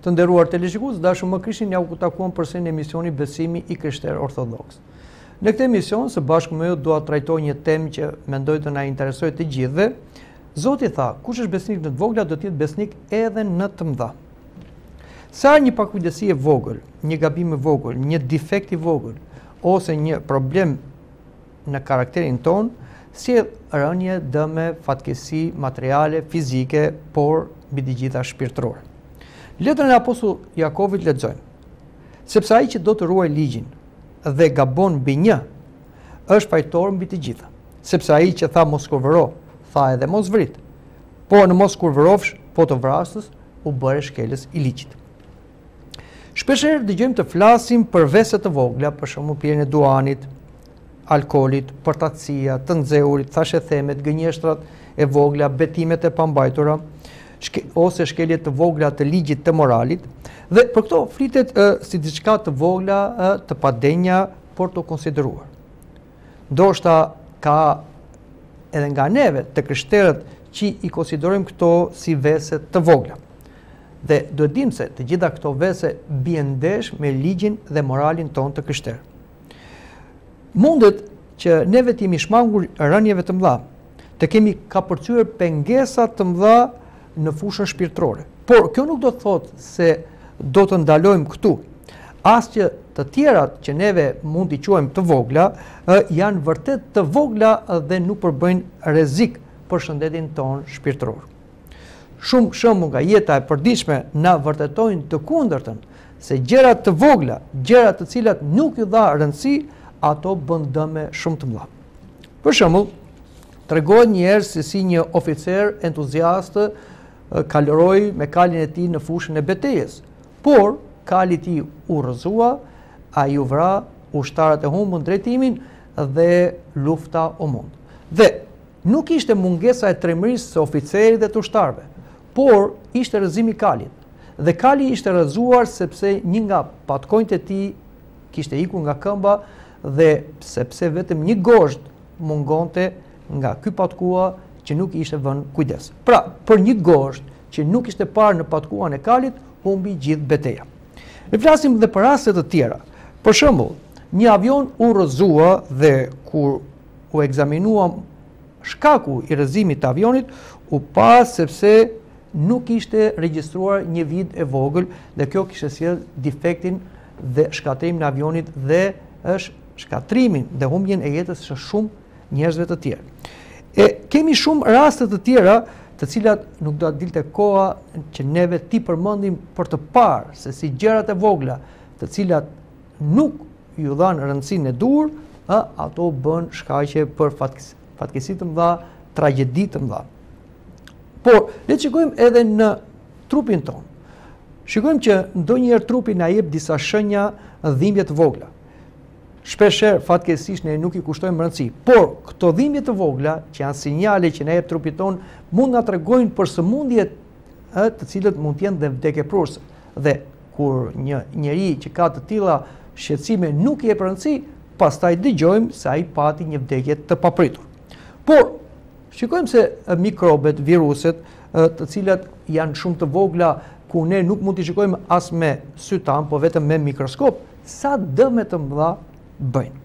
Të nderuar teleshikues, dashur më Krishtin, ja u takuam përsëri në emisioni Besimi i Krishterë Orthodoks. Në këtë emision, së bashku me ju dua të trajtoj një temë që mendoj të na interesojë të gjithëve. Zoti tha, kush është besnik në të vogla do të jetë besnik edhe në të mëdha. Sa një pakujdesi e vogël, një gabim i vogël, një defekt i vogël ose një problem në karakterin ton, sjell rënje, dëme, fatkeqësi materiale, fizike, por mbi të gjitha shpirtërore. Letrën e apostullit Jakovit lexojmë: sepse ai që do të ruaj ligjin dhe gabon mbi një, është fajtor mbi të gjitha. Sepse ai që tha mos kurvëro, tha edhe mos vrit. Po në mos kurvërofsh, po të vrasës, u bëre shkelës i ligjit. Shpeshherë dëgjojmë të flasim për vese të vogla, për shembull pirjen e duanit, alkoolit, përtatësia, të nxehurit, thashethemet, gënjeshtrat e vogla, betimet e pambajtura, ose shkeljet të vogla të ligjit të moralit, dhe për këto flitet si diçka të vogla, të padenja, por të konsideruar. Ndoshta ka edhe nga neve të krishterët që i konsiderojmë këto si vese të vogla. Dhe duhet dim se të gjitha këto vese bien ndesh me ligjin dhe moralin ton të krishterë. Mundet që neve të jemi shmangur rënjeve të mëdha, të kemi kapërcyer pengesa të mëdha në fushën shpirtërore. Por kjo nuk do të thotë se do të ndalojmë këtu. As që të tjerat që neve mund t'i quajmë të vogla, janë vërtet të vogla dhe nuk përbëjnë rrezik për shëndetin ton shpirtëror. Shumë shembull nga jeta e përditshme na vërtetojnë të kundërtën, se gjërat të vogla, gjërat të cilat nuk ju dha rëndësi, ato bën dëme shumë të mëdha. Për shembull, tregohet një herë se si një oficer entuziast kaloroi me kalin e tij në fushën e betejës, por kali i tij u rrëzua, ai u vra, ushtarët e humbën drejtimin dhe lufta u mund. Dhe nuk ishte mungesa e tremërisë së oficerit dhe të ushtarëve, por ishte rrëzimi i kalit. Dhe kali ishte rrëzuar sepse një nga patkonjtë e tij kishte ikur nga këmba dhe sepse vetëm një gozhd mungonte nga ky patkua që nuk ishte vënë kujdes. Pra, për një gozhd që nuk ishte parë në patkuan e kalit, humbi gjithë betejë. Ne flasim edhe për raste të tjera. Për shembull, një avion u rrëzua dhe kur u ekzaminua shkaku i rrëzimit të avionit, u pa sepse nuk ishte regjistruar një vid e vogël dhe kjo kishte sjell defektin dhe shkatrimin e avionit dhe është shkatrimin dhe humbjen e jetës së shumë njerëzve të tjerë. E kemi shumë raste të tjera të cilat nuk do të dilte koha që neve ti përmendim për të parë se si gjërat e vogla të cilat nuk ju dhanë rëndësinë e duhur, ato bën shkaqe për fatkeqësi të mëdha, tragjedi të mëdha. Por le të shikojmë edhe në trupin ton. Shikojmë që ndonjëherë trupi na jep disa shenja dhimbje të vogla. Shpeshherë fatkeqësisht ne nuk i kushtojmë rëndësi, por këto dhimbje të vogla, që janë sinjale që na jep trupi ton, mund na tregojnë për sëmundje të cilët mund të jenë dhe vdekjeprurse. Dhe kur një njeri që ka të tilla shqetësime nuk i jep rëndësi, pastaj dëgjojmë se ai pati një vdekje të papritur. Por shikojmë se mikrobet, viruset, të cilat janë shumë të vogla, ku ne nuk mund t'i shikojmë as me sy tan, po vetëm me mikroskop, sa dëme të mëdha bëjnë.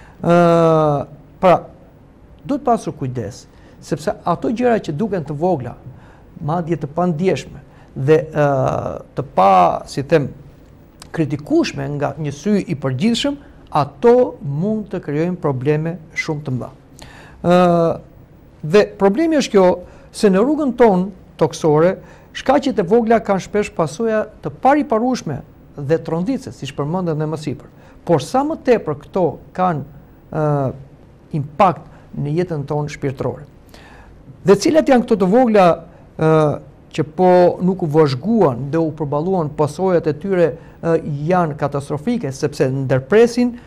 Pra, duhet pasur kujdes, sepse ato gjëra që duken të vogla, madje të pandjeshme dhe të pa, si them, kritikueshme nga një sy i përgjithshëm, ato mund të krijojnë probleme shumë të mëdha. Dhe problemi është kjo, se në rrugën tonë toksore, shkaqjet e vogla kanë shpesh pasoja të pariparueshme dhe tronditse, siç përmendëm më sipër. Por sa më tepër këto kanë impakt në jetën tonë shpirtërore. Dhe cilat janë këto të vogla që po nuk u vëzhguan dhe u përballuan, pasojat e tyre janë katastrofike sepse ndërpresin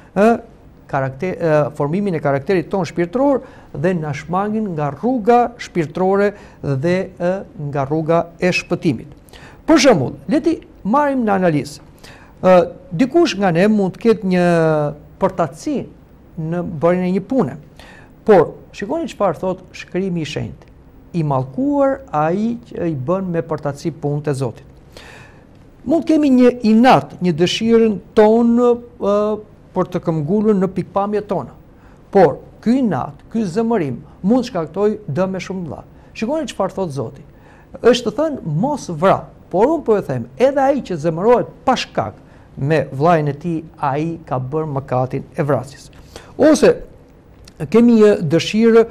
formimin e karakterit tonë shpirtëror dhe na shmangin nga rruga shpirtërore dhe nga rruga e shpëtimit. Për shembull, le ti marrim në analizë. Dikush nga ne mund të ketë një përtatësi në bërjen e një pune. Por, shikoni çfarë thot shkrimi i shenjtë. I mallkuar ai që i bën me përtatësi punën e Zotit. Mund kemi një inat, një dëshirën tonë për të këmbgulur në pikpamjet tona. Por, ky inat, ky zemërim, mund shkaktoj dëme shumë mëdha. Shikoni çfarë thot Zoti. Është të thënë mos vra, por unë po e them, edhe ai që zemërohet pa shkak me vllajën e tij, ai ka bërë mëkatin e vrasjes. Ose kemi një dëshirë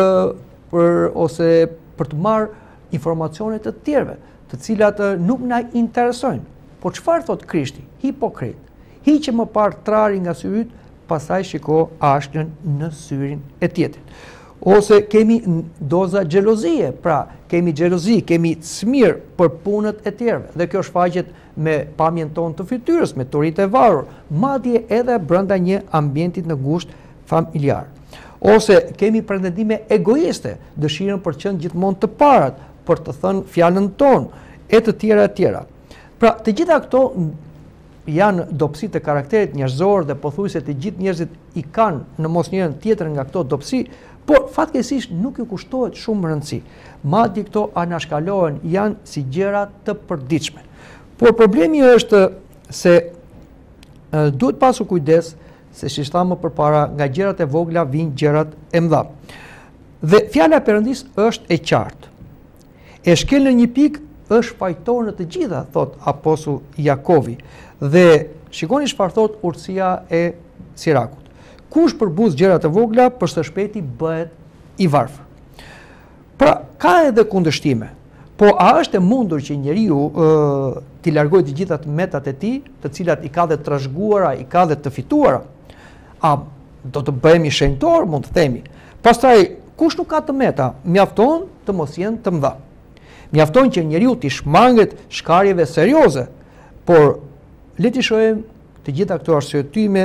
për të marrë informacione të tjerëve, të cilat nuk na interesojnë. Por çfarë thot Krishti? Hipokrit. Hiqe më parë trari nga syri yt, pastaj shiko ashtën në syrin e tjetrit. Ose kemi doza xhelozie, pra kemi xhelozi, kemi çmir për punët e tjerëve. Dhe kjo shfaqet me pamjen tonë të fytyrës, me turitë e varur, madje edhe brenda një ambientit në gusht familjar. Ose kemi pretendime egoiste, dëshirën për të qenë gjithmonë të parat, për të thënë fjalën tonë, e të tjera e tjera. Pra, të gjitha këto janë dobësi të karakterit njerëzor dhe pothuajse të gjithë njerëzit i kanë në mosnjërën tjetër nga këto dobësi, por fatkeqësisht nuk ju kushtohet shumë rëndësi. Madje këto anashkalohen, janë si gjëra të përditshme. Por problemi është se duhet pasur kujdes se si thamë përpara, nga gjërat e vogla vijnë gjërat e mëdha. Dhe fjala e Perëndis është e qartë. E shkel në një pikë është fajtor në të gjitha, thot apostull Jakovi. Dhe shikoni çfarë thot urtësia e Sirakut. Kush përbuz gjërat e vogla, për së shpejti bëhet i varfër. Pra, ka edhe kundërshtime. Po a është e mundur që njeriu t'i largojë të gjitha metat e tij, të cilat i ka dhe trashëguara, i ka dhe të fituara? A do të bëhemi shenjtor, mund të themi. Pastaj, kush nuk ka të meta, mjafton të mos jenë të mëdha. Mjafton që njeriu t'i shmanget shkarjeve serioze, por le t'i shohim të gjitha këto arsyetyme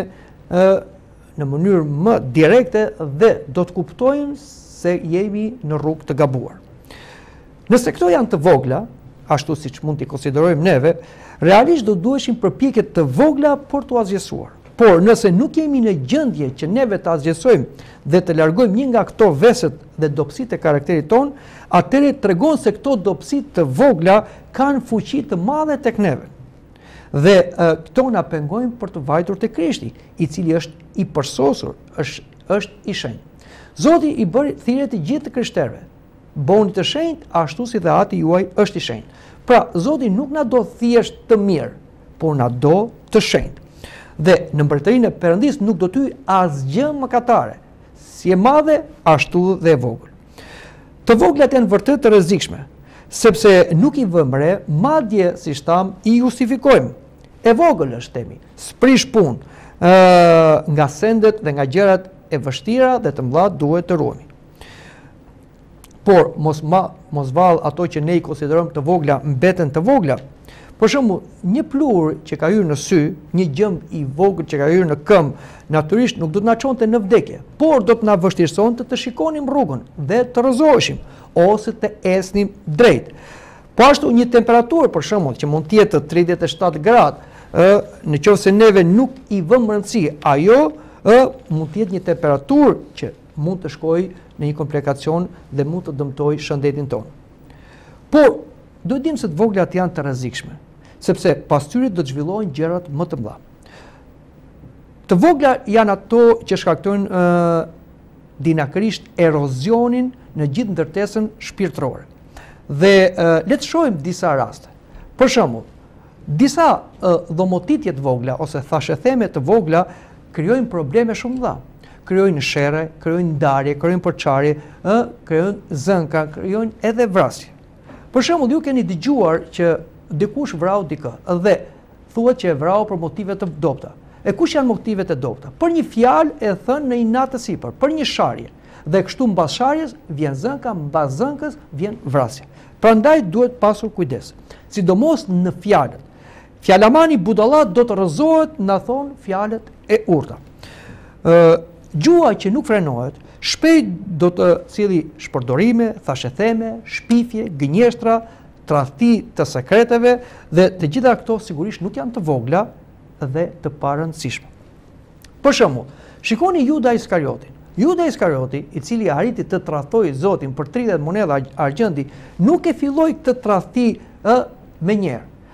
në mënyrë më direkte dhe do të kuptojmë se jemi në rrugë të gabuar. Nëse këto janë të vogla, ashtu siç mund t'i konsiderojmë neve, realisht do duheshin përpjekje të vogla për t'u azgjesuar. Por nëse nuk jemi në gjendje që neve të azgjesojmë dhe të largojmë një nga këto veset dhe dobësitë e karakterit ton, atëherë tregon se këto dobësi të vogla kanë fuqi të madhe tek neve. Dhe këto na pengojnë për të vajtur te Krishti, i cili është i përsosur, është i shenjtë. Zoti i bëri thirrje të gjithë të krishterëve. Bëuni të shenjtë ashtu si dhe Ati juaj është i shenjtë. Pra, Zoti nuk na do thjesht të mirë, por na do të shenjtë. Dhe në mbretërinë e Perëndis nuk do të hyj asgjë mëkatare, si e madhe ashtu dhe e vogël. Të voglat janë vërtet të rrezikshme, sepse nuk i vëmë re, madje siç tham, i justifikojmë. E vogël është themi, s'prish punë, nga sendet dhe nga gjërat e vështira dhe të mëdha duhet të ruhemi. Por mos vallë ato që ne i konsiderojmë të vogla mbeten të vogla. Për shembull, një plur që ka hyrë në sy, një gjëmb i vogël që ka hyrë në këmbë, natyrisht nuk do të na çonte në vdekje, por do të na vështirësonte të shikonim rrugën dhe të rrëzoheshim ose të ecnim drejt. Po ashtu një temperaturë për shembull që mund të jetë 37 gradë, në qoftë se neve nuk i vëmë rëndësi, ajo mund të jetë një temperaturë që mund të shkojë në një komplikacion dhe mund të dëmtojë shëndetin tonë. Por duhet dim se të voglat janë të rrezikshme, sepse pas tyre do të zhvillohen gjërat më të mëdha. Të vogla janë ato që shkaktojnë dinakërisht erozionin në gjithë ndërtesën shpirtërore. Dhe le të shohim disa raste. Për shembull, disa dhomotitje të vogla ose thashetheme të vogla krijojnë probleme shumë mëdha. Krijojnë sherrë, krijojnë ndarje, krijojnë përçarje, krijojnë zënka, krijojnë edhe vrasje. Për shembull, ju keni dëgjuar që dikush vrau dikë dhe thuhet që e vrau për motive të dobta. E kush janë motivet e dobta? Për një fjalë e thënë në inat të sipër, për një sharje. Dhe kështu mbas sharjes vjen zënka, mbas zënkës vjen vrasja. Prandaj duhet pasur kujdes. Sidomos në fjalët. Fjalamani budallat do të rrëzohet, na thon fjalët e urta. Gjua që nuk frenohet, shpejt do të cilë shpërdorime, thashetheme, shpifje, gënjeshtra, tradhti të sekreteve dhe të gjitha këto sigurisht nuk janë të vogla dhe të parëndësishme. Për shembull, shikoni Juda Iskariotin. Juda Iskarioti, i cili arriti të tradhtoi Zotin për 30 monedha argjendi, nuk e filloi këtë tradhti me njerë.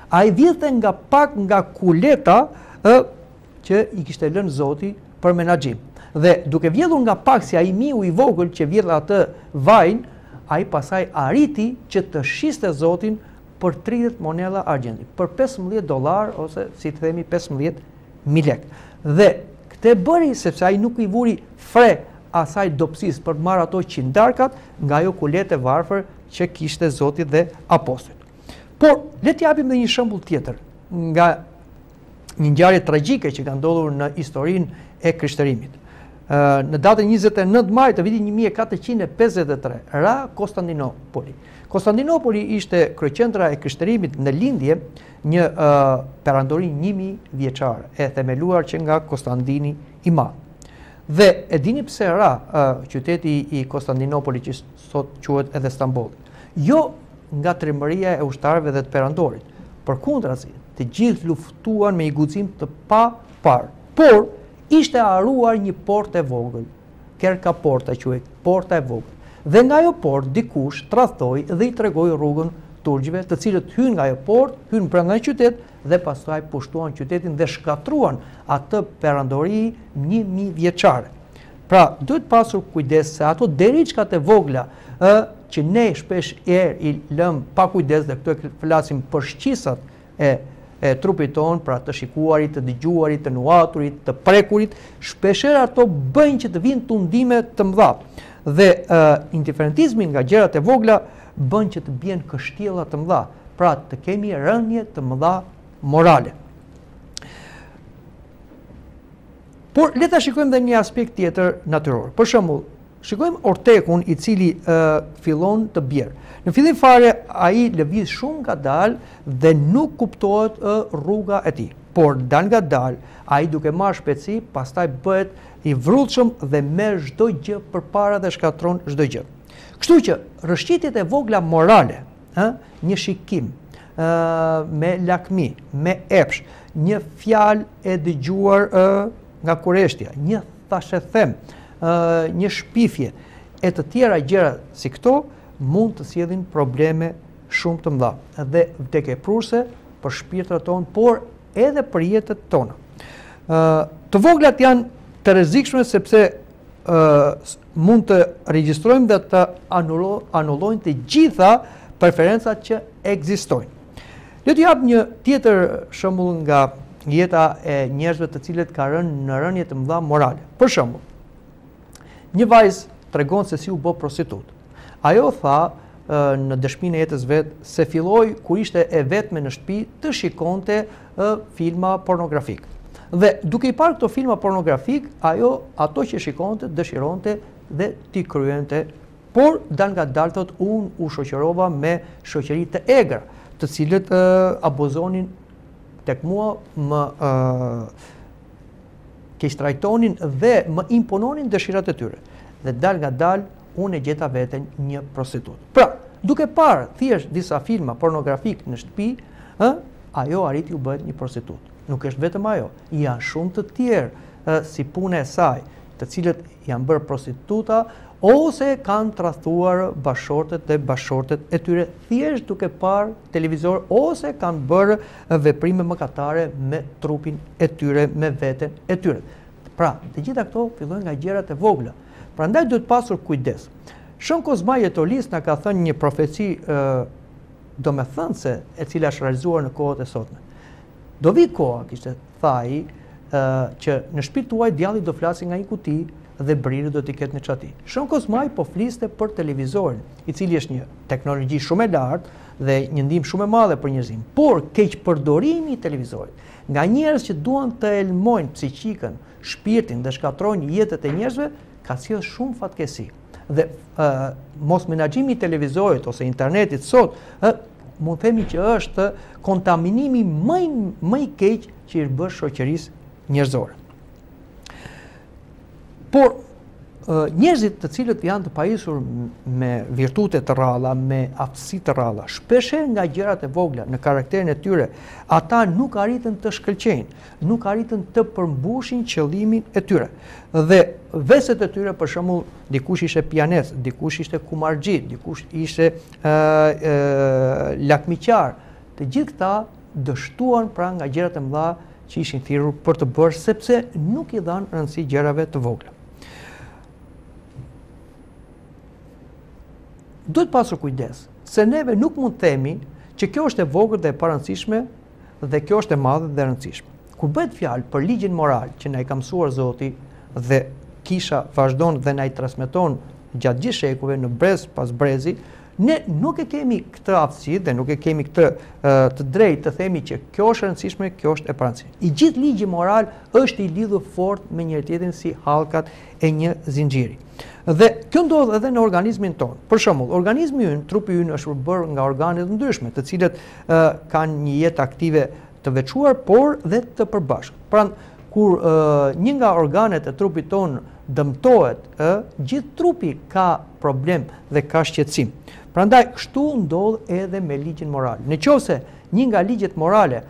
Ai vjedhte nga pak nga kuleta që i kishte lënë Zoti për menaxhim. Dhe duke vjedhur nga pak si ai miu i vogël që vjedh atë vajin, ai pasaj arriti që të shiste Zotin për 30 monedha argjendi, për $15 ose si të themi 15.000 lek. Dhe këtë bëri sepse ai nuk i vuri fre asaj dobësisë për të marrë ato qindarkat nga ajo kulete varfër që kishte Zoti dhe apostujt. Por le të japim edhe një shembull tjetër nga një ngjarje tragjike që ka ndodhur në historinë e krishtërimit. Në datën 29 maj të vitit 1453 ra Konstantinopoli. Konstantinopoli ishte kryeqendra e krishtërimit në lindje një perandori 1000 vjeçare, e themeluar që nga Konstantini i Madh. Dhe e dini pse ra qyteti i Konstantinopolit që sot quhet edhe Stambolli? Jo nga trimëria e ushtarëve dhe të perandorit. Përkundrazi, të gjithë luftuan me një guxim të paparë, por ishte haruar një portë e vogël, Kerka Porta quhet, porta e vogël. Dhe nga ajo portë dikush tradhtoi dhe i tregoi rrugën turqëve, të cilët hyn nga ajo portë, hyn brenda në qytet dhe pastaj pushtuan qytetin dhe shkatruan atë perandori 1000 vjeçare. Pra, duhet pasur kujdes se ato deriçkat e vogla që ne shpesh i lëm pa kujdes, dhe këto e flasim për shqisat e trupit tonë, pra të shikuarit, të dëgjuarit, të nuaturit, të prekurit, shpesher ato bëjnë që të vinë tundime të mëdha. Dhe indiferentizmi nga gjërat e vogla bën që të bien kështjella të mëdha, pra të kemi rënje të mëdha morale. Por le ta shikojmë edhe një aspekt tjetër natyror. Për shembull, shikojmë ortekun i cili fillon të bjerë. Në fillim fare ai lëviz shumë ngadalë dhe nuk kuptohet rruga e tij. Por dal ngadalë, ai duke marrë shpejtësi, pastaj bëhet i vrrullshëm dhe merr çdo gjë përpara dhe shkatron çdo gjë. Kështu që rrëshqitjet e vogla morale, një shikim me lakmi, me epsh, një fjalë e dëgjuar nga kurreshtja, një thashethem, një shpifje e të tjera gjëra si këto mund të sjellin probleme shumë të mëdha dhe vdekjeprurse për shpirtrat tonë, por edhe për jetët tona. Të voglat janë të rrezikshme sepse mund të regjistrojmë dhe të anullojnë të gjitha preferencat që ekzistojnë. Le të jap një tjetër shembull nga jeta e njerëzve të cilët kanë rënë në rënje të mëdha morale. Për shembull, një vajzë tregon se si u bë prostitut. Ajo tha në dëshminë e jetës vet se filloi kur ishte e vetme në shtëpi të shikonte filma pornografik. Dhe duke i parë këto filma pornografik, ajo ato që shikonte dëshironte dhe t'i kryente, por dal ngadalë thot unë u shoqërova me shoqëri të egra, të cilët abuzonin tek mua, më keq trajtonin dhe më impononin dëshirat e tyre. Dhe dal ngadalë unë e gjeta veten një prostitut. Pra, duke parë thjesht disa filma pornografik në shtëpi, ajo arriti u bëhet një prostitut. Nuk është vetëm ajo, janë shumë të tjerë si punë e saj, të cilët janë bërë prostituta ose kanë tradhtuar bashortet dhe bashortet e tyre thjesht duke parë televizor, ose kanë bërë veprime mëkatare me trupin e tyre, me veten e tyre. Pra, të gjitha këto fillojnë nga gjërat e vogla. Prandaj duhet pasur kujdes. Shën Kozmaj Jetolis na ka thënë një profeci domethënëse e cila është realizuar në kohët e sotme. Do vi koha, kishte thaj, që në shtëpinë tuaj djalli do flasë nga një kuti dhe briri do t'i ketë në çati. Shën Kozmaj po fliste për televizorin, i cili është një teknologji shumë e lartë dhe një ndihmë shumë e madhe për njerëzim. Por keqpërdorimi i televizorit nga njerëz që duan të elmojnë psiqikën, shpirtin dhe shkatrojnë jetët e njerëzve, ka sjell shumë fatkesi. Dhe mos menaxhimi i televizorit ose internetit sot, mund themi që është kontaminimi më i keq që i bën shoqërisë njerëzore. Por njerëzit të cilët janë të pajisur me virtute të rralla, me aftësi të rralla, shpesher nga gjërat e vogla në karakterin e tyre, ata nuk arritën të shkëlqejnë, nuk arritën të përmbushin qëllimin e tyre. Dhe veset e tyre, për shembull, dikush ishte pianist, dikush ishte kumarxhi, dikush ishte lakmiqar, të gjithë këta dështuan pra nga gjërat e mëdha që ishin thirrur për të bërë, sepse nuk i dhanë rëndësi gjërave të vogla. Duhet pasur kujdes, se neve nuk mund të themi që kjo është e vogël dhe e parëndësishme dhe kjo është e madhe dhe e rëndësishme. Kur bëhet fjalë për ligjin moral që na i ka mësuar Zoti dhe Kisha vazhdon dhe na i transmeton gjatë gjithë shekujve në brez pas brezi, ne nuk e kemi këtë aftësi dhe nuk e kemi këtë të drejtë të themi që kjo është e rëndësishme, kjo është e parëndësishme. I gjithë ligji moral është i lidhur fort me njëri tjetrin si hallkat e një zinxhiri. Dhe kjo ndodh edhe në organizmin tonë. Për shembull, organizmi ynë, trupi ynë është bërë nga organe të ndryshme, të cilët kanë një jetë aktive të veçuar, por dhe të përbashkët. Pra, kur një nga organet e trupit tonë dëmtohet, gjithë trupi ka problem dhe ka shqetësim. Prandaj, kështu ndodh edhe me ligjin moral. Nëse një nga ligjet morale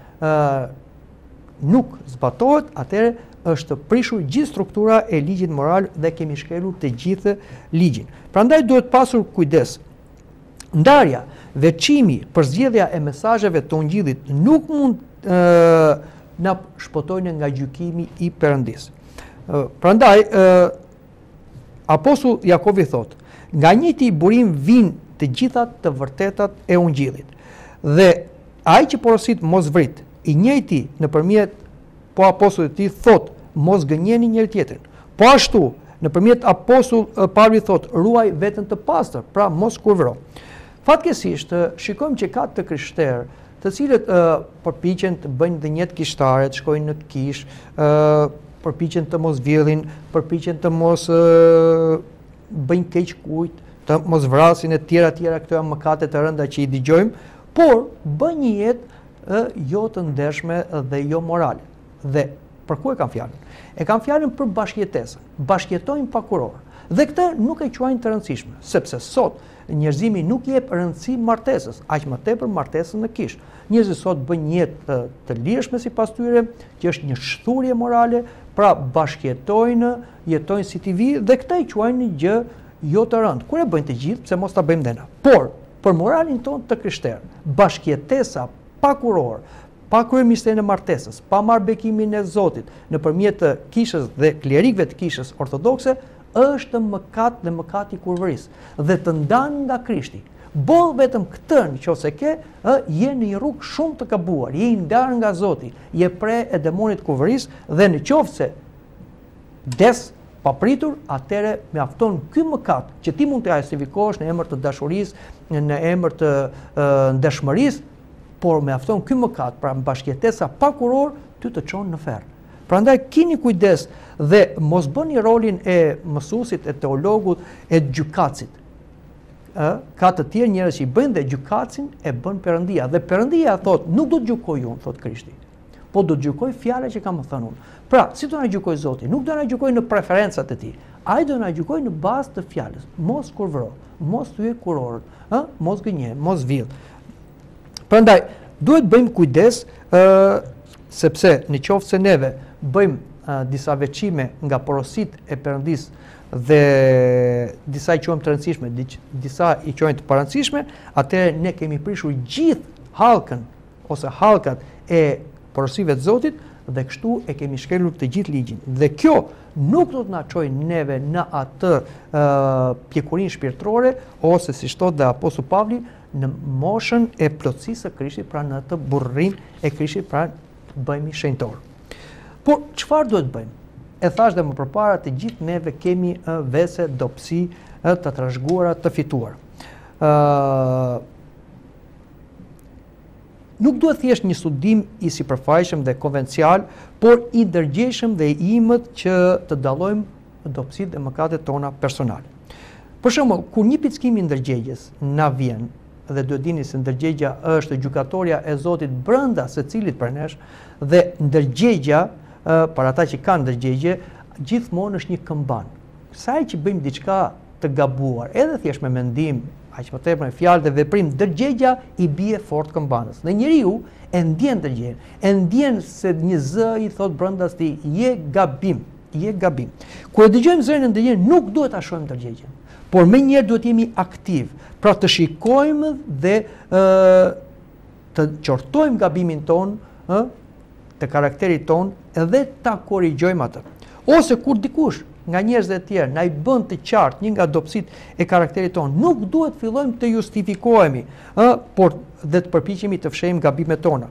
nuk zbatohet, atëherë është prishur gjithë struktura e ligjit moral dhe kemi shkelur të gjithë ligjin. Prandaj duhet pasur kujdes. Ndarja, veçimi, përzgjedhja e mesazheve të Ungjillit nuk mund na shpotojnë nga gjykimi i Perëndis. Prandaj Apostulli Jakovi thot, nga njëjti burim vijnë të gjitha të vërtetat e Ungjillit. Dhe ai që porosit mos vrit, i njëjti nëpërmjet po apostullit të tij thot, mos gënjeni njëri tjetrin. Po ashtu, nëpërmjet apostull Pavli thot, ruaj veten të pastër, pra mos kurvëro. Fatkeqësisht shikojmë që ka të krishterë të cilët përpiqen të bëjnë dhe njëtë kishtare, të shkojnë në kish, përpiqen të mos vjedhin, përpiqen të mos bëjnë keq kujt, të mos vrasin e tjera, këto janë mëkate të rënda që i dëgjojmë, por bëjnë një jetë jo të ndershme dhe jo morale. Dhe për ku e kanë fjalën? E kanë fjalën për bashkëjetesën. Bashkëjetojnë pa kuror. Dhe këtë nuk e quajnë të rëndësishme, sepse sot njerëzimi nuk jep rëndësi martesës, aq më tepër martesën në kish. Njerëzit sot bëjnë një jetë të lirshme sipas tyre, që është një shturje morale, pra bashkëjetojnë, jetojnë si ti vi dhe këtë e quajnë një gjë jo të rëndë. Kur e bëjnë të gjithë, pse mos ta bëjmë dhe na. Por për moralin tonë të krishterë, bashkëjetesa pa kuror, pa kryeministrinë e martesës, pa marrë bekimin e Zotit nëpërmjet të kishës dhe klerikëve të kishës ortodokse, është mëkat dhe mëkati i kurvërisë dhe të ndan nga Krishti. Boll vetëm këtë nëse ke, je në një rrugë shumë të gabuar, je i ndar nga Zoti, je pre e demonit kurvërisë dhe nëse des papritur, atëre mjafton ky mëkat që ti mund të justifikosh në emër të dashurisë, në emër të ndeshmërisë, por mjafton ky mëkat, pra bashkëjetesa pa kuror, ty të çon në ferr. Prandaj keni kujdes dhe mos bëni rolin e mësuesit, e teologut, e gjykatësit. Ka të tjerë njerëz që i bëjnë dhe gjykatësin e bën Perëndia. Dhe Perëndia thot, nuk do të gjykoj unë, thot Krishti, po do të gjykoj fjalët që kam thënë unë. Pra, si do na gjykoj Zoti? Nuk do na gjykoj në preferencat e tij. Ai do na gjykoj në bazë të fjalës. Mos kurvëro, mos thyej kurorët, mos gënje, mos vill. Prandaj duhet bëjmë kujdes sepse nëse neve bëjmë disa veçime nga porosit e Perëndis dhe disa i quajmë të rëndësishme, disa i quajmë të parëndësishme, atëherë ne kemi prishur gjithë hallkën ose hallkat e porosive të Zotit dhe kështu e kemi shkelur të gjithë ligjin. Dhe kjo nuk do të na çojë neve në atë pjekurinë shpirtërore ose siç thotë dhe apostulli Pavli në moshën e plotësisë së Krishtit, pra në atë burrinë e Krishtit, pra bëhemi shenjtor. Por çfarë duhet bëjmë? E thash dhe më përpara, të gjithë neve kemi vese, dobësi të trashëguara, të fituar. Nuk duhet thjesht një studim i sipërfaqshëm dhe konvencial, por i ndërgjegjshëm dhe i imët që të dallojmë dobësitë dhe mëkatet tona personale. Për shembull, kur një pickim i ndërgjegjes na vjen, dhe duhet dini se ndërgjegja është gjykatoria e Zotit brenda secilit për nesh, dhe ndërgjegja për ata që kanë ndërgjegje, gjithmonë është një këmban. Sa që bëjmë diçka të gabuar, edhe thjesht me mendim, aq më tepër me fjalë dhe veprim, ndërgjegja i bie fort këmbanës. Dhe njeriu e ndjen ndërgjegjen, e ndjen se një zë i thot brenda se je gabim, je gabim. Kur e dëgjojmë zërin e ndërgjegjen, nuk duhet ta shohim ndërgjegjen, por menjëherë duhet jemi aktiv, pra të shikojmë dhe të qortojmë gabimin ton, të karakterit ton, edhe ta korrigjojmë atë. Ose kur dikush nga njerëzit e tjerë na i bën të qartë një nga dobësitë e karakterit ton, nuk duhet fillojmë të justifikohemi, por dhe të përpiqemi të fshehim gabimet tona.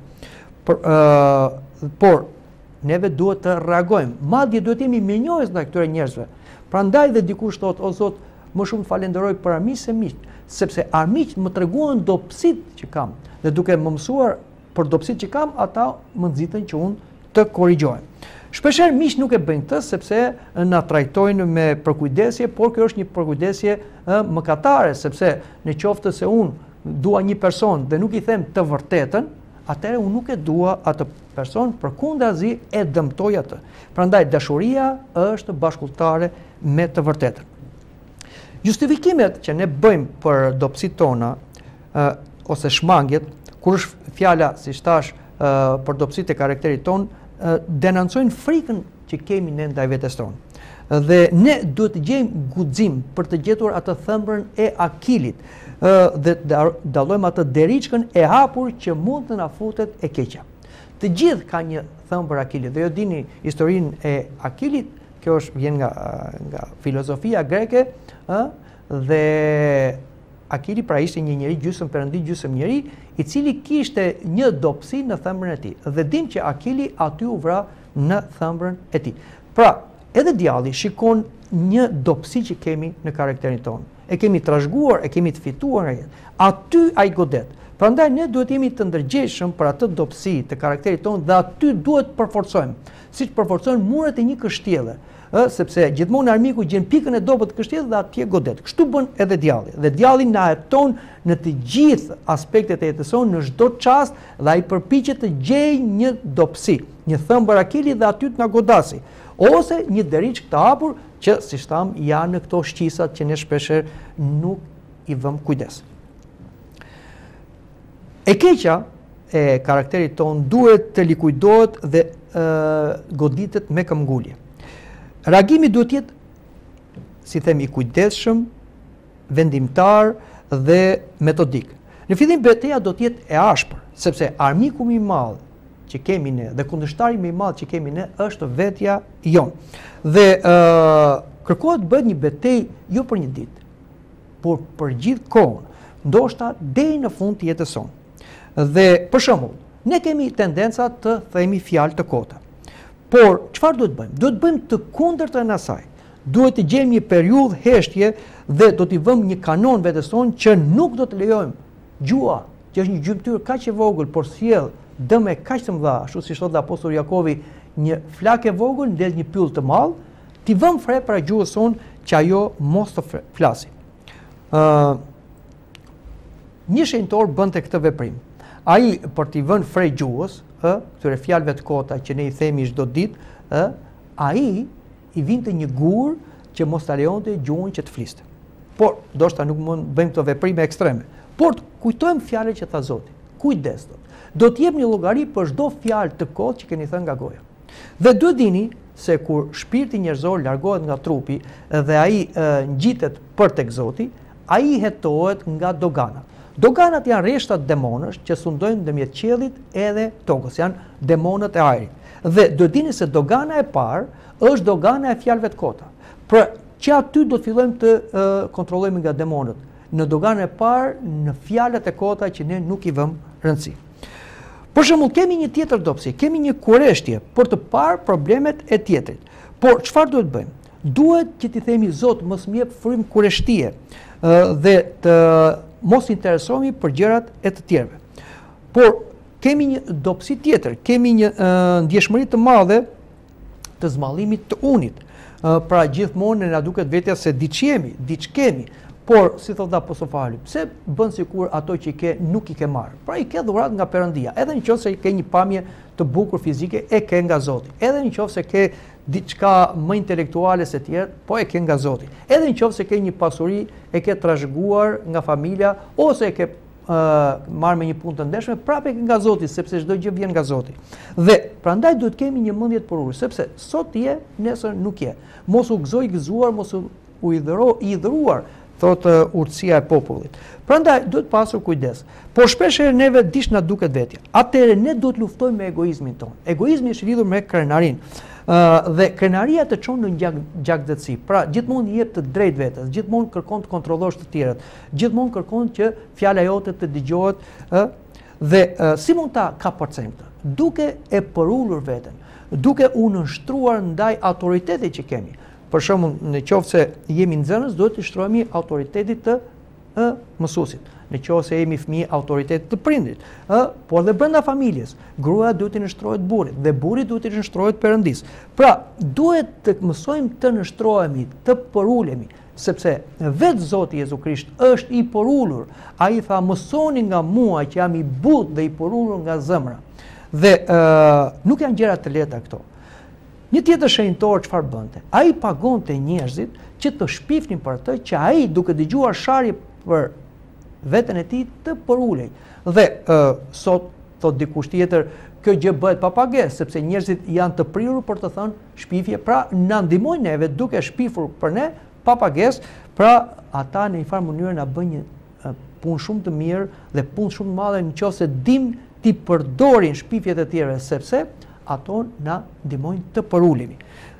Por neve duhet të reagojmë. Madje duhet jemi mirënjohës ndaj këtyre njerëzve. Prandaj dhe dikush thotë, o Zot, më shumë falenderoj për armiq se miq, sepse armiqt më treguan dobësitë që kam. Dhe duke më mësuar për dobësitë që kam, ata më nxitën që unë të korrigjohem. Shpeshherë miq nuk e bëjnë këtë sepse na trajtojnë me përkujdesje, por kjo është një përkujdesje mëkatare, sepse në qoftë se unë dua një person dhe nuk i them të vërtetën, atëherë unë nuk e dua atë person, përkundazi e dëmtoj atë. Prandaj dashuria është bashkëltare me të vërtetën. Justifikimet që ne bëjmë për dobësitë tona ose shmangjet, kur është fjala, siç thash, për dobësitë e karakterit ton, denoncojnë frikën që kemi ne ndaj vetes tonë. Dhe ne duhet të gjejmë guxim për të gjetur atë thëmbrën e akilit dhe të dallojmë atë deriçkën e hapur që mund të na futet e keqja. Të gjithë kanë një thëmbër akili dhe jo dini historinë e akilit, kjo vjen nga filozofia greke, dhe Akili pra ishte një njeri gjysmë perëndi, gjysmë njeri, i cili kishte një dobësi në thëmbrën e tij. Dhe dim që Akili aty u vra në thëmbrën e tij. Pra, edhe djalli shikon një dobësi që kemi në karakterin tonë. E kemi trashëguar, e kemi të fituar nga jetë. Aty ai godet. Prandaj ne duhet jemi të ndërgjegjshëm për atë dobësi të karakterit tonë dhe aty duhet të përforcojmë. Siç përforcojnë muret e një kështjelle. Sepse gjithmonë armiku gjen pikën e dobët të kështjellit dhe atje godet. Kështu bën edhe djalli. Dhe djalli na heton në të gjithë aspektet e jetës sonë, në çdo çast, dhe ai përpiqet të gjejë një dobësi, një thëmbër akili dhe aty të na godasi. Ose një deriçkë të hapur që, siç tham, janë në këto shqisat që ne shpeshherë nuk i vëmë kujdes. E keqja e karakterit ton duhet të likujdohet dhe goditet me këmbgulje. Reagimi duhet jetë, si themi, i kujdesshëm, vendimtar dhe metodik. Në fillim betejë do të jetë e ashpër, sepse armiku më i madh që kemi ne dhe kundërshtari më i madh që kemi ne është vetja jonë. Dhe kërkohet të bëhet një betejë jo për një ditë, por për gjithë kohën, ndoshta deri në fund të jetës sonë. Dhe për shembull, ne kemi tendenca të themi fjalë të kota. Por, çfarë duhet bëjmë? Duhet bëjmë të kundërtën asaj. Duhet të gjejmë një periudhë heshtje dhe do t'i vëmë një kanon vetes tonë që nuk do të lejojmë gjua, që është një gjymtyr kaq e vogël, por sjell dëme kaq të mëdha, ashtu siç thotë apostulli Jakovi, një flakë e vogël ndez një pyll të madh, t'i vëmë fre para gjuhës sonë që ajo mos të flasi. Një shenjtor bënte këtë veprim. Ai për t'i vënë fre gjuhës, këtyre fjalëve të kota që ne i themi çdo ditë, ai i vinte një gur që mos ta lejonte gjuhën që të fliste. Por, ndoshta nuk mund bëjmë këto veprime ekstreme. Por kujtojmë fjalët që tha Zoti. Kujdes. Do të jep një llogari për çdo fjalë të kotë që keni thënë nga goja. Dhe duhet dini se kur shpirti njerëzor largohet nga trupi dhe ai ngjitet për tek Zoti, ai hetohet nga dogana. Doganat janë rreshtat demonësh që sundojnë ndërmjet qiellit edhe tokës, janë demonët e ajrit. Dhe do dini se dogana e parë është dogana e fjalëve të kota. Pra, që aty do të fillojmë të kontrollojmë nga demonët. Në doganën e parë, në fjalët e kota që ne nuk i vëmë rëndësi. Për shembull, kemi një tjetër dobësi, kemi një kurreshtje për të parë problemet e tjetrit. Por çfarë duhet bëjmë? Duhet që t'i themi Zot, mos më jep frym kurreshtie dhe të mos interesohemi për gjërat e të tjerëve. Por kemi një dobësi tjetër, kemi një ndjeshmëri të madhe të zmallimit të unit. Pra gjithmonë na duket vetja se diç kemi, por si thotë apostulli Pauli, pse bën sikur ato që i ke nuk i ke marrë? Pra i ke dhurat nga Perëndia. Edhe nëse ke një pamje të bukur fizike, e ke nga Zoti. Edhe nëse ke diçka më intelektuale se tjerë, po e ke nga Zoti. Edhe nëse ke një pasuri, e ke trashëguar nga familja ose e ke marrë me një punë të ndeshme, prapë e ke nga Zoti, sepse çdo gjë vjen nga Zoti. Dhe prandaj duhet kemi një mendje të porur, sepse sot je, nesër nuk je. Mos u gëzoj gëzuar, mos u i dhëruar thotë urtësia e popullit. Prandaj duhet pasur kujdes. Por shpesh herë neve dish na duket vetja. Atëherë ne duhet luftojmë me egoizmin ton. Egoizmi është lidhur me krenarinë. Dhe krenaria të çon në gjakdëtsi. Pra gjithmonë jep të drejtë vetes, gjithmonë kërkon të kontrollosh të tjerët, gjithmonë kërkon që fjala jote të dëgjohet, dhe si mund ta kapërcejmë këtë? Duke e përulur veten, duke u nënshtruar ndaj autoritetit që kemi. Për shembull, në qoftë se jemi nxënës, duhet të shtrohemi autoritetit të mësuesit. Në qoftë se jemi fëmijë, autoritetit të prindrit. Por dhe brenda familjes, gruaja duhet të nështrohet burrit dhe burri duhet të nështrohet perëndis. Pra, duhet të mësojmë të nështrohemi, të përulemi, sepse vetë Zoti Jezu Krisht është i përulur. Ai tha, mësoni nga mua që jam i butë dhe i përulur nga zemra. Dhe nuk janë gjëra të lehta këto. Një tjetër shenjtor çfarë bënte? Ai pagonte njerëzit që të shpifnin për atë që ai duke dëgjuar sharje për veten e tij të përulej. Dhe sot thot dikush tjetër, kjo gjë bëhet pa pagesë, sepse njerëzit janë të prirur për të thënë shpifje, pra na ndihmojnë neve duke shpifur për ne pa pagesë, pra ata në një farë mënyrë na bën një punë shumë të mirë dhe punë shumë të madhe nëse dim ti përdorin shpifjet e tjera, sepse ato na ndihmojnë të përulemi.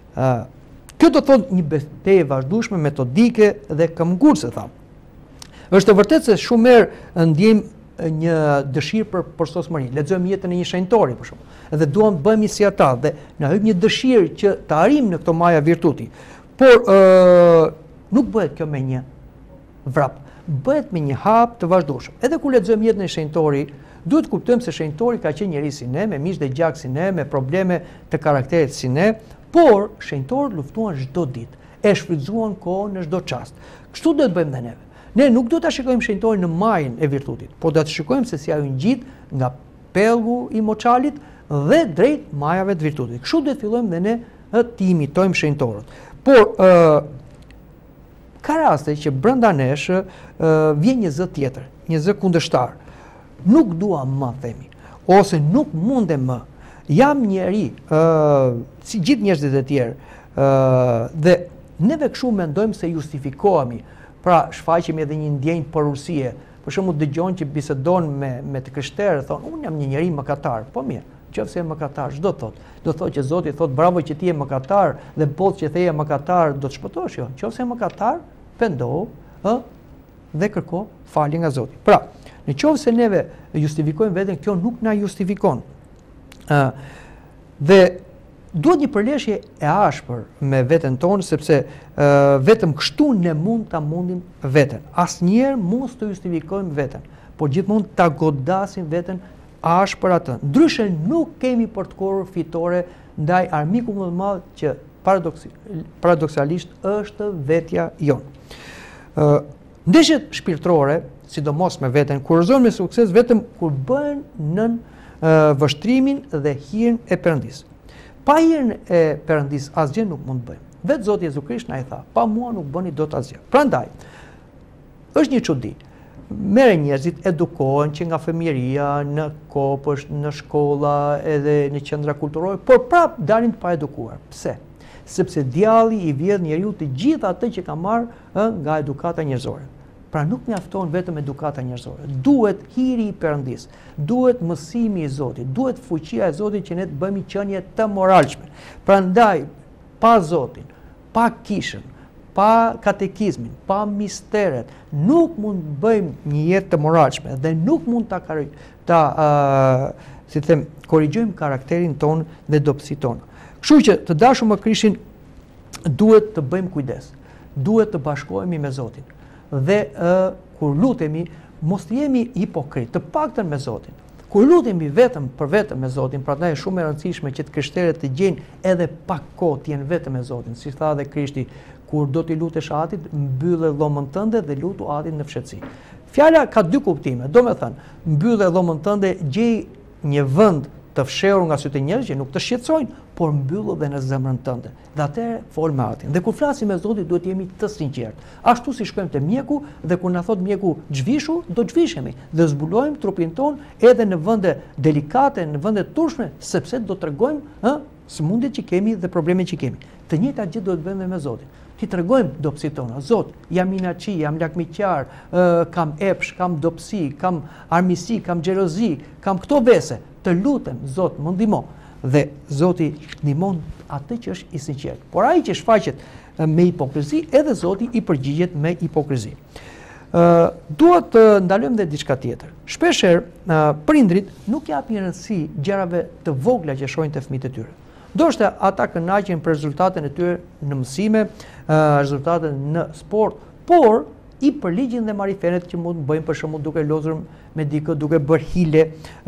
Kjo do të thotë një betejë vazhdueshme, metodike dhe këmbgurse, tha. Është e vërtetë se shumë herë ndjejmë një dëshirë për përsosmëri. Lexojmë jetën e një shenjtori për shembull, dhe duam të bëhemi si ata dhe na hyj një dëshirë që të arrijmë në këto maja virtuti. Por nuk bëhet kjo me një vrap, bëhet me një hap të vazhdueshëm. Edhe kur lexojmë jetën e shenjtori, duhet kuptojmë se shenjtori ka qenë njeri si ne, me mish dhe gjak si ne, me probleme të karakterit si ne, por shenjtorët luftuan çdo ditë, e shfrytzuan kohën në çdo çast. Kështu do të bëjmë dhe neve. Ne nuk do ta shikojmë shenjtorin në majën e virtutit, por do ta shikojmë se si ajo ngjit nga pellgu i moçalit dhe drejt majave të virtutit. Kështu do të fillojmë dhe ne të imitojmë shenjtorët. Por ka raste që brenda nesh vjen një zë tjetër, një zë kundërshtar. Nuk dua më, themi, ose nuk mundem më. Jam njeri, si gjithë njerëzit e tjerë, dhe neve kështu mendojmë se justifikohemi. Pra, shfaqemi edhe një ndjenjë përurësie. Për shembull, dëgjon që bisedon me të krishterë, thonë, unë jam një njeri mëkatar. Po mirë, nëse je mëkatar, ç'do thotë? Do thotë që Zoti thotë, bravo që ti je mëkatar, dhe botë që theje mëkatar, do të shpëtohesh jo. Nëse je mëkatar, pendohu, dhe kërko falje nga Zoti. Pra, në qoftë se neve justifikojmë veten, kjo nuk na justifikon. Dhe duhet një përleshje e ashpër me veten tonë, sepse vetëm kështu ne mund ta mundim veten. Asnjëherë mos të justifikojmë veten, por gjithmonë ta godasim veten ashpër atë. Ndryshe nuk kemi për të korrur fitore ndaj armikut më të madh që paradoksalisht është vetja jonë. Ndeshjet shpirtërore, sidomos me veten, kurorëzohen me sukses vetëm kur bëhen nën vështrimin dhe hijen e Perëndis. Pa hijen e Perëndis asgjë nuk mund të bëjmë. Vetë Zoti Jezu Krisht na i tha, pa mua nuk bëni dot asgjë. Prandaj, është një çudi. Merren njerëzit, edukohen që nga fëmijëria, në kopësht, në shkolla, edhe në qendra kulturore, por prap dalin të paedukuar. Pse? Sepse djalli i vjedh njeriu të gjithë atë që ka marrë nga edukata njerëzore. Pra nuk mjafton vetëm edukata njerëzore. Duhet hiri i Perëndis, duhet mësimi i Zotit, duhet fuqia e Zotit që ne të bëjmë qenie të moralshme. Prandaj, pa Zotin, pa kishën, pa katekizmin, pa misteret, nuk mund të bëjmë një jetë të moralshme dhe nuk mund ta korrigjojmë karakterin ton dhe dobësitë tona. Kështu që të dashur me Krishtin duhet të bëjmë kujdes. Duhet të bashkohemi me Zotin. Dhe kur lutemi, mos të jemi hipokrit, të paktën me Zotin. Kur lutemi vetëm për vetëm me Zotin, prandaj është shumë e rëndësishme që të krishterët të gjejnë edhe pak kohë të jenë vetëm me Zotin. Si tha dhe Krishti, kur do t'i lutesh Atit, mbyllë dhomën tënde dhe lutu Atit në fshehtësi. Fjala ka dy kuptime. Do me thënë, mbyllë dhomën tënde, gjej një vend të fshehur nga sytë e njerëzve që nuk të shqetësojnë, por mbyllë dhe në zemrën tënde. Dhe atëherë fol me Atin. Dhe kur flasim me Zotin duhet jemi të sinqertë. Ashtu si shkojmë te mjeku dhe kur na thot mjeku zhvishu, do zhvishemi dhe zbulojmë trupin ton edhe në vende delikate, në vende turshme, sepse do tregojmë sëmundjet që kemi dhe problemet që kemi. Të njëjtat gjë duhet bëjmë me Zotin. Ti tregojmë dobësitë tona. Zot, jam inaçi, jam lakmiqar, kam epsh, kam dobësi, kam armiqsi, kam xhelozi, kam këto vese. Të lutem, Zot, më ndihmo. Dhe Zoti ndihmon atë që është i sinqert. Por ai që shfaqet me hipokrizi, edhe Zoti i përgjigjet me hipokrizi. Duhet të ndalojmë dhe diçka tjetër. Shpeshherë prindrit nuk japin rëndësi gjërave të vogla që shohin te fëmijët e tyre. Ndoshta ata kënaqen për rezultatet e tyre në mësime, rezultatet në sport, por i përligjin dhe marifenet që mund të bëjnë, për shembull duke lozur me dikë, duke bërë hile,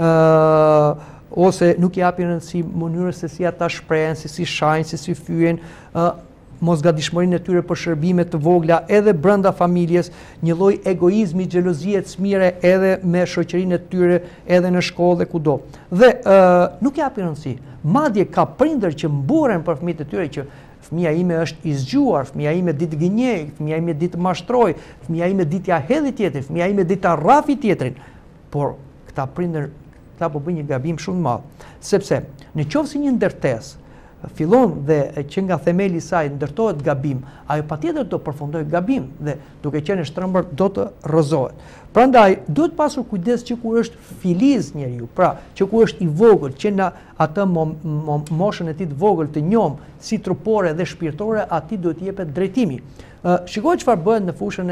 ose nuk i japin rëndësi mënyrës se si ata shprehen, se si shajnë, se si fyen, mosgadishmërinë e tyre për shërbime të vogla edhe brenda familjes, një lloj egoizmi, xhelozie të smire edhe me shoqërinë e tyre, edhe në shkollë dhe kudo. Dhe nuk japin rëndësi. Madje ka prindër që mburen për fëmijët e tyre që fëmia ime është i zgjuar, fëmia ime ditë gënjej, fëmia ime ditë mashtroj, fëmia ime ditë ja hedhi tjetrin, fëmia ime ditë ta rrafi tjetrin. Por këta prindër po bëjnë një gabim shumë të madh, sepse në qoftë se një ndërtesë fillon dhe që nga themeli i saj ndërtohet gabim, ajo patjetër do përfundojë gabim dhe duke qenë shtrëmbër do të rrëzohet. Prandaj duhet pasur kujdes që kur është filiz njeriu, pra që kur është i vogël, që në atë moshën e tij të vogël të njohur si trupore dhe shpirtore, atij duhet i jepet drejtimi. Shikoj çfarë bëhet në fushën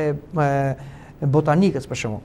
e botanikës për shembull.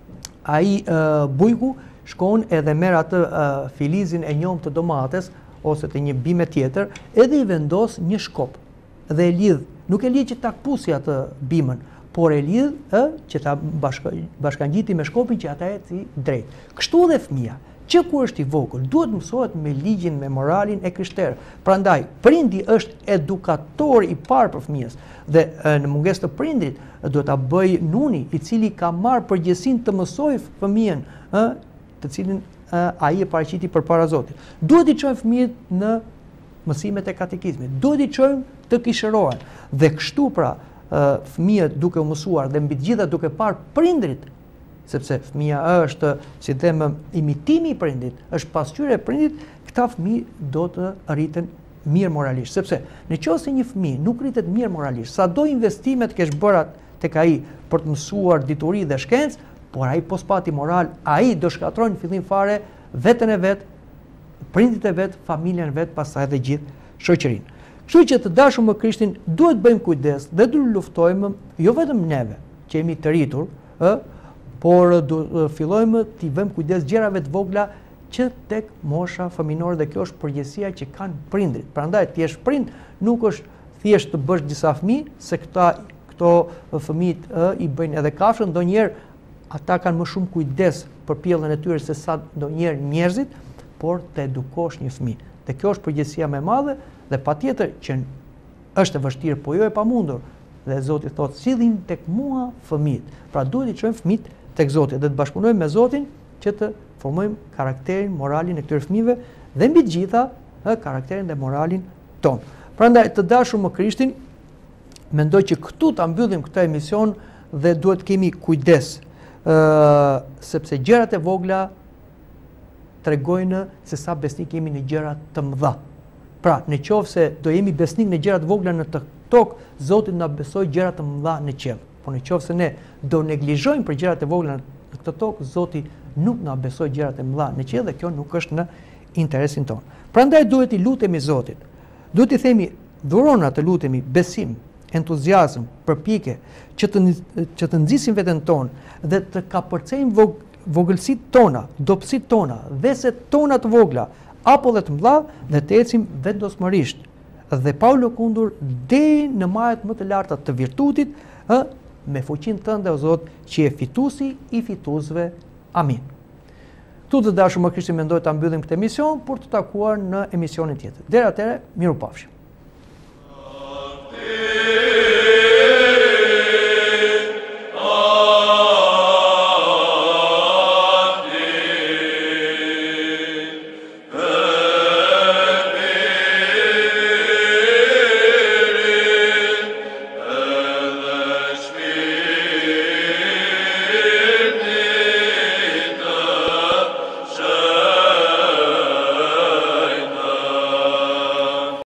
Ai bujku shkon edhe merr atë filizin e njohur të domates ose të një bime tjetër, edhe i vendos një shkop dhe e lidh, nuk e lidh që ta kpusi atë bimën, por e lidh që ta bashkangjiti me shkopin që ata eci drejt. Kështu edhe fëmia, që kur është i vogël, duhet mësohet me ligjin, me moralin e krishterë. Prandaj, prindi është edukator i parë për fëmijës dhe në mungesë të prindrit duhet ta bëj nuni, i cili ka marrë përgjegjësinë të mësojë fëmijën, të cilin ai e paraqiti përpara Zotit. Duhet i çojmë fëmijët në mësimet e katekizmit, duhet i çojmë të kishërohen. Dhe kështu pra fëmijët duke u mësuar dhe mbi të gjitha duke parë prindrit, sepse fëmia është, si them, imitimi i prindit, është pasqyrë e prindit, këta fëmijë do të rriten mirë moralisht, sepse nëse një fëmijë nuk rritet mirë moralisht, sado investimet kesh bëra tek ai për të mësuar dituri dhe shkencë, por ai pospati moral, ai do shkatron në fillim fare veten e vet, prindit e vet, familjen e vet, pastaj edhe gjithë shoqërinë. Kështu që të dashur me Krishtin duhet bëjmë kujdes dhe duhet luftojmë jo vetëm neve që jemi të rritur, por fillojmë të vëmë kujdes gjërave të vogla që tek mosha fëminore, dhe kjo është përgjegjësia që kanë prindrit. Prandaj ti je prind, nuk është thjesht të bësh disa fëmijë, se këto fëmijët i bëjnë edhe kafshë, ndonjëherë ata kanë më shumë kujdes për pjellën e tyre se sa ndonjëherë njerëzit, por të edukosh një fëmijë. Dhe kjo është përgjegjësia më e madhe dhe patjetër që është e vështirë, po jo e pamundur. Dhe Zoti thotë, sillin tek mua fëmijët. Pra duhet i çojmë fëmijët tek Zoti dhe të bashkëpunojmë me Zotin që të formojmë karakterin, moralin e këtyre fëmijëve dhe mbi të gjitha karakterin dhe moralin ton. Prandaj të dashur me Krishtin, mendoj që këtu ta mbyllim këtë emision dhe duhet kemi kujdes, sepse gjërat e vogla tregojnë se sa besnik jemi në gjërat të mëdha. Pra, në qoftë se do jemi besnik në gjërat vogla në të tokë, Zoti na besoi gjërat të mëdha në qiell. Por në qoftë se ne do neglizhojmë për gjërat e vogla në këtë tokë, Zoti nuk na besoi gjërat e mëdha në qiell dhe kjo nuk është në interesin tonë. Prandaj duhet i lutemi Zotit. Duhet i themi, dhurona të lutemi besim, entuziazëm, përpjekje, që të nxisim veten tonë dhe të kapërcejmë vogëlsitë tona, dobësitë tona, veset tona të vogla, apo dhe të mëdha, dhe të ecim vendosmërisht dhe pa u lëkundur deri në majat më të larta të virtutit, me fuqinë tënde o Zot, që je fituesi i fituesve. Amin. Tu të dashur me Krishtin, mendoj ta mbyllim këtë emision për të takuar në emisionin tjetër. Deri atëherë, mirupafshim.